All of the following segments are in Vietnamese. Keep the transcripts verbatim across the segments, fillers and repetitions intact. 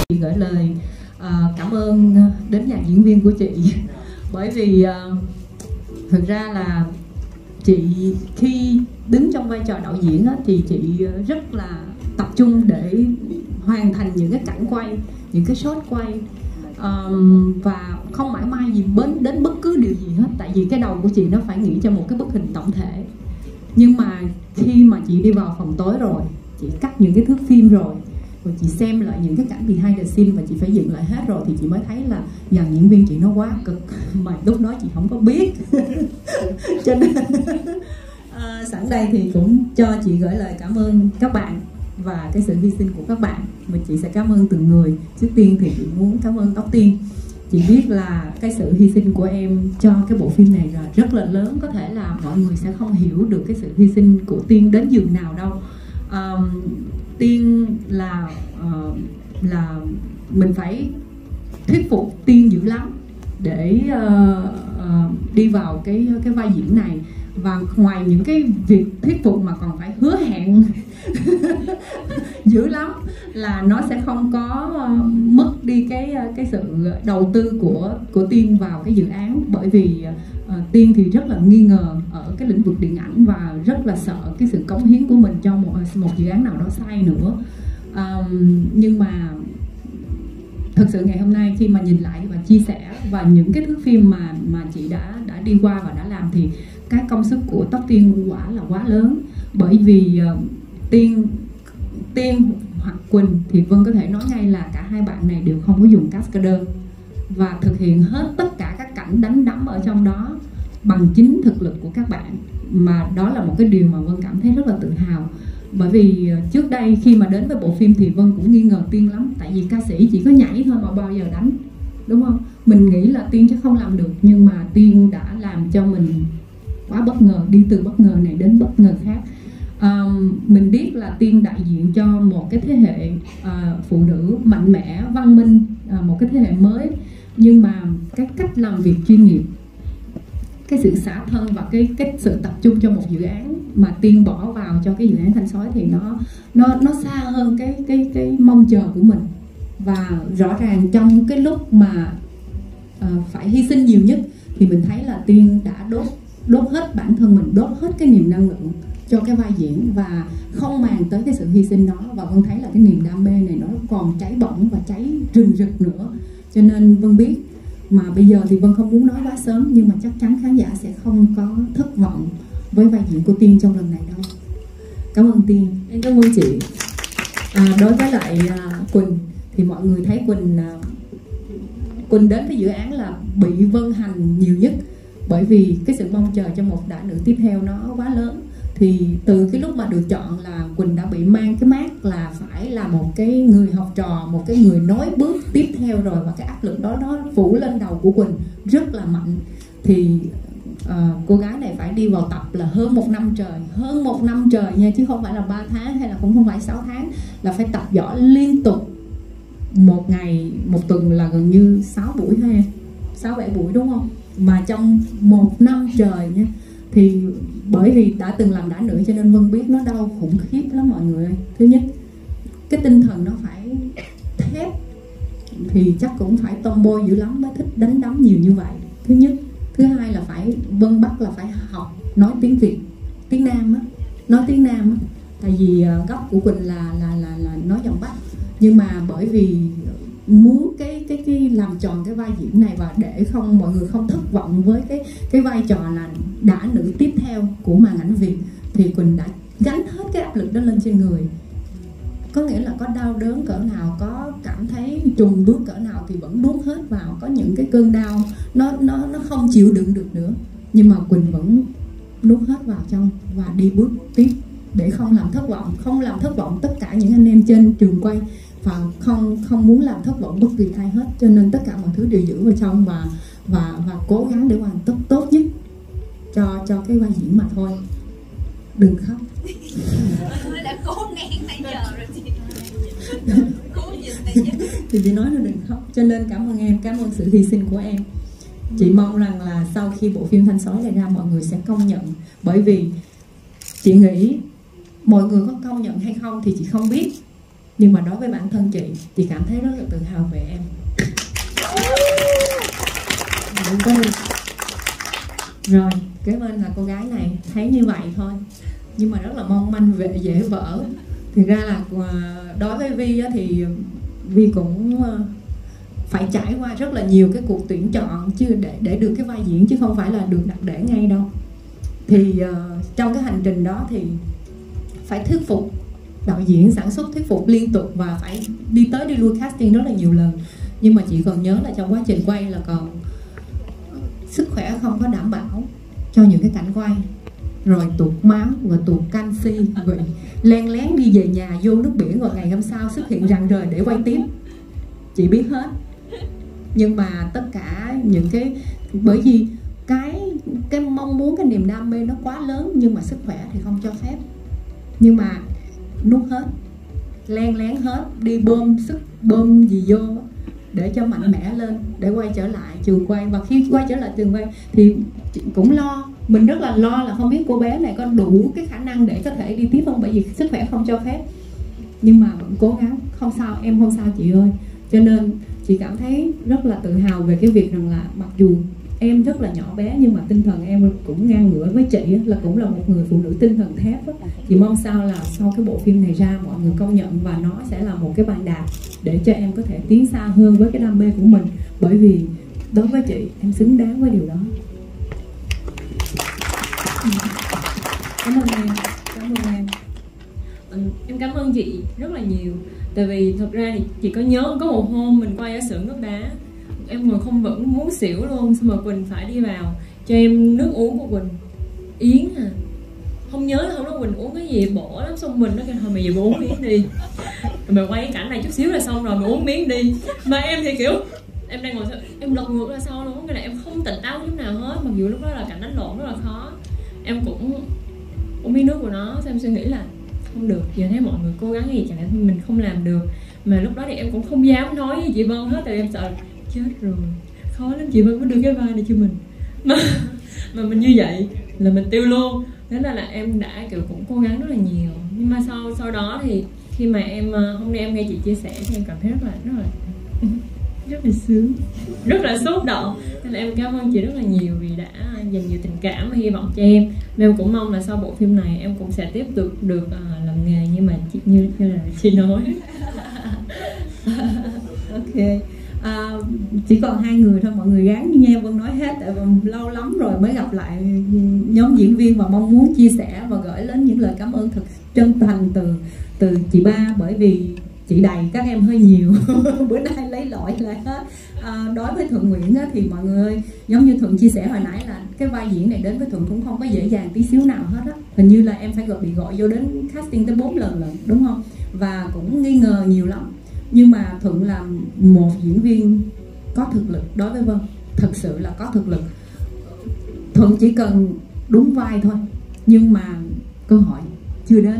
chị gửi lời uh, cảm ơn đến dàn diễn viên của chị. Bởi vì uh, thực ra là chị khi đứng trong vai trò đạo diễn á, thì chị rất là tập trung để hoàn thành những cái cảnh quay, những cái shot quay, um, và không mãi mai gì đến đến bất cứ điều gì hết. Tại vì cái đầu của chị nó phải nghĩ cho một cái bức hình tổng thể. Nhưng mà khi mà chị đi vào phòng tối rồi, chị cắt những cái thước phim rồi, rồi chị xem lại những cái cảnh behind the scene và chị phải dựng lại hết rồi, thì chị mới thấy là dàn diễn viên chị nó quá cực mà lúc đó chị không có biết. Cho nên à, sẵn đây thì cũng cho chị gửi lời cảm ơn các bạn và cái sự hy sinh của các bạn. Mà chị sẽ cảm ơn từng người. Trước tiên thì chị muốn cảm ơn Tóc Tiên. Chị biết là cái sự hy sinh của em cho cái bộ phim này là rất là lớn. Có thể là mọi người sẽ không hiểu được cái sự hy sinh của Tiên đến giường nào đâu. um, Tiên là uh, là mình phải thuyết phục Tiên dữ lắm để uh, uh, đi vào cái cái vai diễn này. Và ngoài những cái việc thuyết phục mà còn phải hứa hẹn dữ lắm là nó sẽ không có uh, mất đi cái cái sự đầu tư của của Tiên vào cái dự án. Bởi vì uh, Tiên thì rất là nghi ngờ ở cái lĩnh vực điện ảnh và rất là sợ cái sự cống hiến của mình cho một một dự án nào đó sai nữa. Um, nhưng mà thật sự ngày hôm nay khi mà nhìn lại và chia sẻ và những cái thước phim mà mà chị đã đã đi qua và đã làm, thì cái công sức của Tóc Tiên quả là quá lớn. Bởi vì uh, Tiên Tiên hoặc Quỳnh thì Vân có thể nói ngay là cả hai bạn này đều không có dùng cascader và thực hiện hết tất cả các cảnh đánh đấm ở trong đó bằng chính thực lực của các bạn. Mà đó là một cái điều mà Vân cảm thấy rất là tự hào. Bởi vì trước đây khi mà đến với bộ phim thì Vân cũng nghi ngờ Tiên lắm. Tại vì ca sĩ chỉ có nhảy thôi mà bao giờ đánh, đúng không? Mình nghĩ là Tiên chắc không làm được, nhưng mà Tiên đã làm cho mình quá bất ngờ, đi từ bất ngờ này đến bất ngờ khác. À, mình biết là Tiên đại diện cho một cái thế hệ à, phụ nữ mạnh mẽ, văn minh, à, một cái thế hệ mới. Nhưng mà cái cách làm việc chuyên nghiệp, cái sự xả thân và cái cái sự tập trung cho một dự án mà Tiên bỏ vào cho cái dự án Thanh Sói thì nó nó nó xa hơn cái cái cái mong chờ của mình. Và rõ ràng trong cái lúc mà uh, phải hy sinh nhiều nhất thì mình thấy là Tiên đã đốt đốt hết bản thân mình, đốt hết cái niềm năng lượng cho cái vai diễn và không màng tới cái sự hy sinh đó. Và Vân thấy là cái niềm đam mê này nó còn cháy bỏng và cháy rừng rực nữa. Cho nên Vân biết, mà bây giờ thì Vân không muốn nói quá sớm, nhưng mà chắc chắn khán giả sẽ không có thất vọng với vai diễn của Tiên trong lần này đâu. Cảm ơn Tiên. Em cảm ơn chị. À, đối với lại uh, Quỳnh thì mọi người thấy Quỳnh uh, Quỳnh đến với dự án là bị Vân hành nhiều nhất. Bởi vì cái sự mong chờ cho một đại nữ tiếp theo nó quá lớn. Thì từ cái lúc mà được chọn là Quỳnh đã bị mang cái mác là phải là một cái người học trò, một cái người nối bước tiếp theo rồi. Và cái áp lực đó nó phủ lên đầu của Quỳnh rất là mạnh. Thì uh, cô gái này phải đi vào tập là hơn một năm trời. Hơn một năm trời nha, chứ không phải là ba tháng hay là cũng không phải sáu tháng. Là phải tập võ liên tục. Một ngày, một tuần là gần như sáu buổi hay sáu bảy buổi, đúng không? Mà trong một năm trời nha. Thì bởi vì đã từng làm đã nữ cho nên Vân biết nó đau khủng khiếp lắm mọi người ơi. Thứ nhất, cái tinh thần nó phải thép. Thì chắc cũng phải tomboy dữ lắm mới thích đánh đấm nhiều như vậy. Thứ nhất. Thứ hai là phải Vân bắt là phải học nói tiếng Việt, tiếng Nam á, nói tiếng Nam á. Tại vì gốc của Quỳnh là là là là nói giọng Bắc. Nhưng mà bởi vì muốn cái cái cái làm tròn cái vai diễn này và để không mọi người không thất vọng với cái cái vai trò là đã nữ tiếp theo của màn ảnh Việt, thì Quỳnh đã gánh hết cái áp lực đó lên trên người. Có nghĩa là có đau đớn cỡ nào, có cảm thấy trùng bước cỡ nào thì vẫn nuốt hết vào. Có những cái cơn đau nó nó nó không chịu đựng được nữa, nhưng mà Quỳnh vẫn nuốt hết vào trong và đi bước tiếp để không làm thất vọng, không làm thất vọng tất cả những anh em trên trường quay, và không không muốn làm thất vọng bất kỳ ai hết. Cho nên tất cả mọi thứ đều giữ vào trong và và và cố gắng để hoàn tất tốt nhất cho cho cái vai diễn mà thôi. Đừng khóc. Đã cố nén nãy giờ rồi chị. Cố nhìn này chứ. Thì chị nói là đừng khóc. Cho nên cảm ơn em, cảm ơn sự hy sinh của em. Chị mong rằng là sau khi bộ phim Thanh Sói này ra mọi người sẽ công nhận. Bởi vì chị nghĩ mọi người có công nhận hay không thì chị không biết, Nhưng mà đối với bản thân chị, chị cảm thấy rất là tự hào về em. Rồi, kế bên là cô gái này thấy như vậy thôi, nhưng mà rất là mong manh về dễ vỡ. Thực ra là đối với Vi thì Vi cũng phải trải qua rất là nhiều cái cuộc tuyển chọn chứ để để được cái vai diễn, chứ không phải là được đặt để ngay đâu. Thì uh, trong cái hành trình đó thì phải thuyết phục đạo diễn, sản xuất, thuyết phục liên tục và phải đi tới đi lui casting rất là nhiều lần. Nhưng mà chị còn nhớ là trong quá trình quay là còn sức khỏe không có đảm bảo cho những cái cảnh quay, rồi tụt máu, rồi tụt canxi, rồi len lén đi về nhà vô nước biển, rồi ngày hôm sau xuất hiện rạng rời để quay tiếp. Chị biết hết. Nhưng mà tất cả những cái, bởi vì cái cái mong muốn, cái niềm đam mê nó quá lớn, nhưng mà sức khỏe thì không cho phép. Nhưng mà nuốt hết, len lén hết, đi bơm sức, bơm gì vô để cho mạnh mẽ lên, để quay trở lại trường quay. Và khi quay trở lại trường quay thì cũng lo, mình rất là lo là không biết cô bé này có đủ cái khả năng để có thể đi tiếp không, bởi vì sức khỏe không cho phép. Nhưng mà vẫn cố gắng, không sao, em không sao chị ơi. Cho nên chị cảm thấy rất là tự hào về cái việc rằng là mặc dù em rất là nhỏ bé, nhưng mà tinh thần em cũng ngang ngửa với chị, là cũng là một người phụ nữ tinh thần thép. Chị mong sao là sau cái bộ phim này ra mọi người công nhận, và nó sẽ là một cái bàn đạp để cho em có thể tiến xa hơn với cái đam mê của mình. Bởi vì đối với chị, em xứng đáng với điều đó. Cảm ơn em, cảm ơn em. Ừ, em cảm ơn chị rất là nhiều. Tại vì thật ra thì chị có nhớ có một hôm mình quay ở xưởng nước đá, em ngồi không vững muốn xỉu luôn. Xong rồi Quỳnh phải đi vào cho em nước uống của Quỳnh, Yến à, không nhớ là hôm đó Quỳnh uống cái gì bổ lắm. Xong mình nói thôi mày về uống miếng đi, rồi mày quay cái cảnh này chút xíu là xong rồi, mày uống miếng đi. Mà em thì kiểu em đang ngồi em lật ngược ra sau luôn, cái này em không tỉnh táo chút nào hết. Mặc dù lúc đó là cảnh đánh lộn rất là khó, em cũng uống miếng nước của nó. Xong em suy nghĩ là không được, giờ thấy mọi người cố gắng gì chẳng lẽ mình không làm được. Mà lúc đó thì em cũng không dám nói với chị Vân hết, tại em sợ chết rồi, khó lắm chị Vân có đưa cái vai này cho mình mà, mà mình như vậy là mình tiêu luôn. Thế nên là em đã kiểu cũng cố gắng rất là nhiều. Nhưng mà sau sau đó thì khi mà em hôm nay em nghe chị chia sẻ thì em cảm thấy rất là rất là rất là sướng, rất là xúc động. Nên là em cảm ơn chị rất là nhiều vì đã dành nhiều tình cảm và hy vọng cho em. Và em cũng mong là sau bộ phim này em cũng sẽ tiếp tục được uh, làm nghề nhưng mà chị, như như là chị nói. Ok. À, chỉ còn hai người thôi, mọi người gắng nghe Vân nói hết, tại vì lâu lắm rồi mới gặp lại nhóm diễn viên và mong muốn chia sẻ và gửi đến những lời cảm ơn thật chân thành từ từ chị Ba, bởi vì chị đầy các em hơi nhiều. Bữa nay lấy lỗi lại hết. À, đối với Thuận Nguyễn á, thì mọi người ơi, giống như Thuận chia sẻ hồi nãy là cái vai diễn này đến với Thuận cũng không có dễ dàng tí xíu nào hết á. Hình như là em phải gọi bị gọi vô đến casting tới bốn lần lận, đúng không? Và cũng nghi ngờ nhiều lắm. Nhưng mà Thuận là một diễn viên có thực lực đối với Vân, thật sự là có thực lực. Thuận chỉ cần đúng vai thôi, nhưng mà cơ hội chưa đến.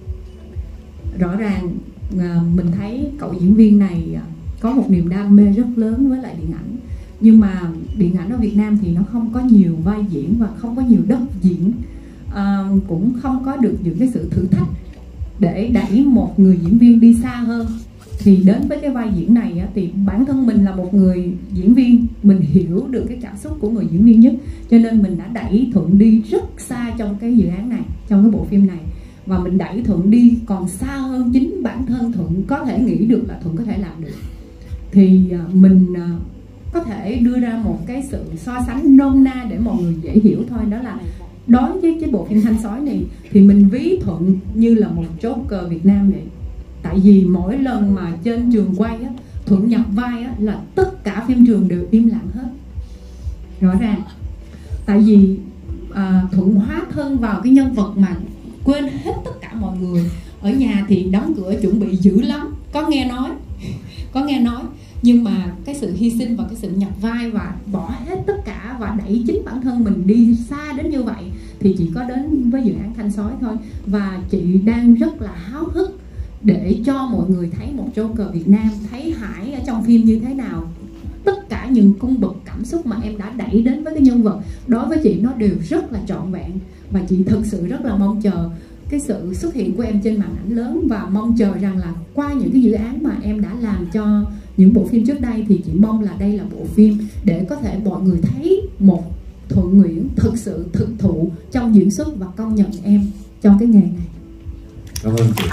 Rõ ràng mình thấy cậu diễn viên này có một niềm đam mê rất lớn với lại điện ảnh, nhưng mà điện ảnh ở Việt Nam thì nó không có nhiều vai diễn và không có nhiều đất diễn, à, cũng không có được những cái sự thử thách để đẩy một người diễn viên đi xa hơn. Thì đến với cái vai diễn này thì bản thân mình là một người diễn viên, mình hiểu được cái cảm xúc của người diễn viên nhất, cho nên mình đã đẩy Thuận đi rất xa trong cái dự án này, trong cái bộ phim này. Và mình đẩy Thuận đi còn xa hơn chính bản thân Thuận có thể nghĩ được là Thuận có thể làm được. Thì mình có thể đưa ra một cái sự so sánh nôm na để mọi người dễ hiểu thôi. Đó là đối với cái bộ phim Thanh Sói này thì mình ví Thuận như là một Joker Việt Nam vậy. Tại vì mỗi lần mà trên trường quay á, Thuận nhập vai á, là tất cả phim trường đều im lặng hết. Rõ ràng. Tại vì à, Thuận hóa thân vào cái nhân vật mà quên hết tất cả mọi người. Ở nhà thì đóng cửa chuẩn bị dữ lắm, có nghe nói, có nghe nói. Nhưng mà cái sự hy sinh và cái sự nhập vai và bỏ hết tất cả và đẩy chính bản thân mình đi xa đến như vậy thì chỉ có đến với dự án Thanh Sói thôi. Và chị đang rất là háo hức để cho mọi người thấy một Joker Việt Nam, thấy Hải ở trong phim như thế nào. Tất cả những cung bậc cảm xúc mà em đã đẩy đến với cái nhân vật, đối với chị nó đều rất là trọn vẹn. Và chị thực sự rất là mong chờ cái sự xuất hiện của em trên màn ảnh lớn, và mong chờ rằng là qua những cái dự án mà em đã làm cho những bộ phim trước đây thì chị mong là đây là bộ phim để có thể mọi người thấy một Thuận Nguyễn thực sự thực thụ trong diễn xuất và công nhận em trong cái nghề này. Cảm ơn chị.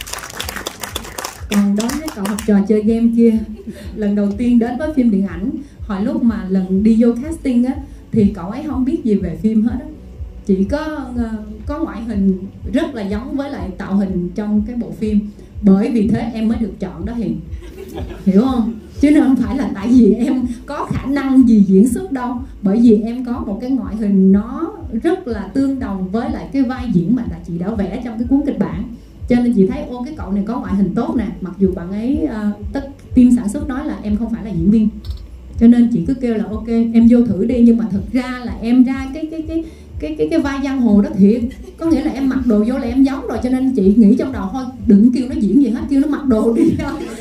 Còn đối với cậu học trò chơi game kia, lần đầu tiên đến với phim điện ảnh, hồi lúc mà lần đi vô casting á thì cậu ấy không biết gì về phim hết á, chỉ có có ngoại hình rất là giống với lại tạo hình trong cái bộ phim, bởi vì thế em mới được chọn đó Hiền, hiểu không? Chứ không phải là tại vì em có khả năng gì diễn xuất đâu, bởi vì em có một cái ngoại hình nó rất là tương đồng với lại cái vai diễn mà là chị đã vẽ trong cái cuốn kịch bản, cho nên chị thấy ô cái cậu này có ngoại hình tốt nè, mặc dù bạn ấy uh, tất team sản xuất nói là em không phải là diễn viên, cho nên chị cứ kêu là ok em vô thử đi, nhưng mà thực ra là em ra cái cái cái cái cái cái vai giang hồ đó thiệt, có nghĩa là em mặc đồ vô là em giống rồi, cho nên chị nghĩ trong đầu thôi đừng kêu nó diễn gì hết, kêu nó mặc đồ đi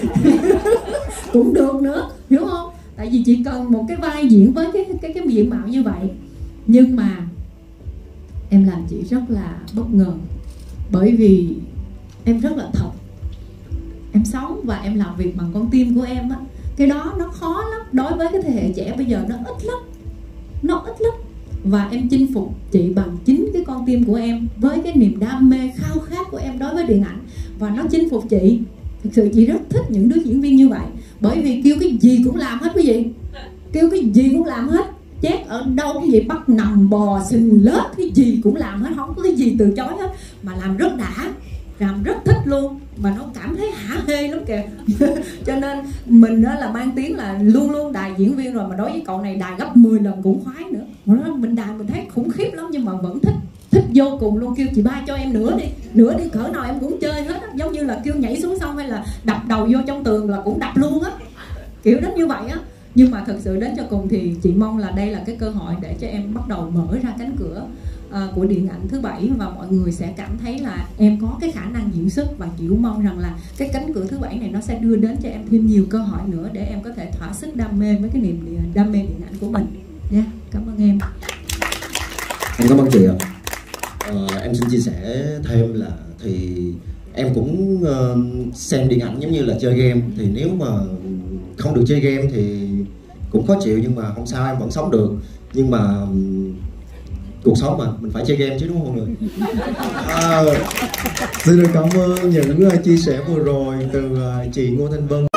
cũng được nữa, hiểu không? Tại vì chị cần một cái vai diễn với cái cái cái diện mạo như vậy, nhưng mà em làm chị rất là bất ngờ, bởi vì em rất là thật, em sống và em làm việc bằng con tim của em á, cái đó nó khó lắm, đối với cái thế hệ trẻ bây giờ nó ít lắm, nó ít lắm. Và em chinh phục chị bằng chính cái con tim của em, với cái niềm đam mê khao khát của em đối với điện ảnh, và nó chinh phục chị. Thực sự chị rất thích những đứa diễn viên như vậy, bởi vì kêu cái gì cũng làm hết quý vị, kêu cái gì cũng làm hết, chết ở đâu cái gì bắt nằm bò xình lết cái gì cũng làm hết, không có cái gì từ chối hết, mà làm rất đã, làm rất thích luôn, mà nó cảm thấy hả hê lắm kìa cho nên mình đó là mang tiếng là luôn luôn đài diễn viên rồi, mà đối với cậu này đài gấp mười lần cũng khoái nữa, mình đài mình thấy khủng khiếp lắm, nhưng mà vẫn thích, thích vô cùng luôn, kêu chị ba cho em nữa đi, nữa đi, cỡ nào em cũng chơi hết á, giống như là kêu nhảy xuống sông hay là đập đầu vô trong tường là cũng đập luôn á, kiểu đến như vậy á. Nhưng mà thật sự đến cho cùng thì chị mong là đây là cái cơ hội để cho em bắt đầu mở ra cánh cửa uh, của điện ảnh thứ bảy, và mọi người sẽ cảm thấy là em có cái khả năng diễn xuất, và chị cũng mong rằng là cái cánh cửa thứ bảy này nó sẽ đưa đến cho em thêm nhiều cơ hội nữa để em có thể thỏa sức đam mê với cái niềm đam mê điện ảnh của mình nha. Yeah, cảm ơn em. Em cảm ơn chị ạ. Ờ, em xin chia sẻ thêm là thì em cũng uh, xem điện ảnh giống như là chơi game, thì nếu mà không được chơi game thì cũng khó chịu, nhưng mà không sao, em vẫn sống được. Nhưng mà um, cuộc sống mà mình phải chơi game chứ, đúng không mọi người? À, xin được cảm ơn những uh, chia sẻ vừa rồi từ uh, chị Ngô Thanh Vân.